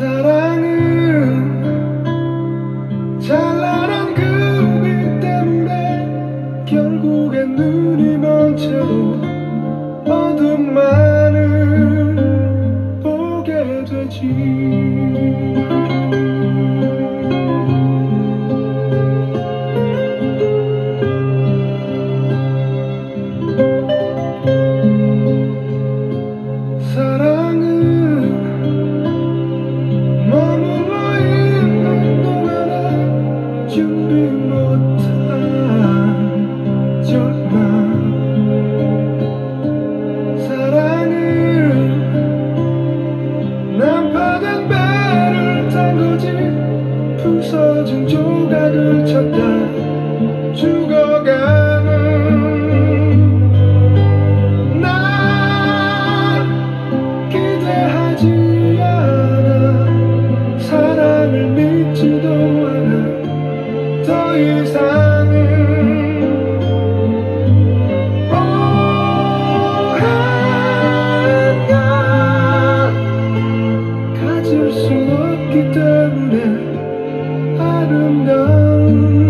사랑은 찬란한 그 빛 때문에 결국엔 눈이 먼 채로 어둠만을 보게 되지. 준비 못한 절망. 사랑은 난파된 배를 탄 거지. 부서진 조각을 찾다 죽어가는 난 기대하지 않아. 사랑을 믿지도 않아. 더 이상은 오해가 가질 수 없기 때문에 아름다운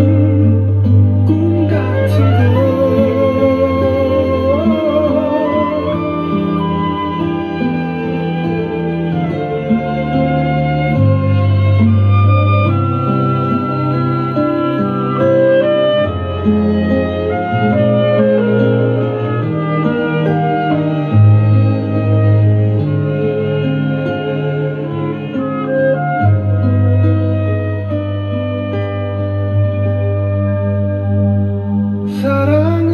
꿈 같은 사랑은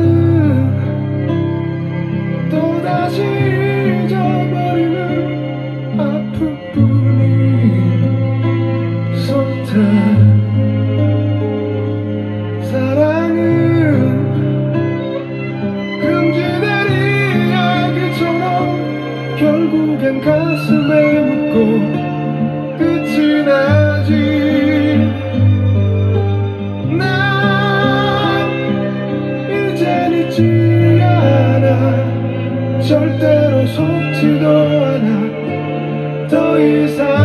또다시 잊어버리는 아픔뿐인 선택. 사랑은 금지된 이야기처럼 결국엔 가슴에 묻고 끝이 나지. 잊지 않아. 절대로 속지도 않아. 더 이상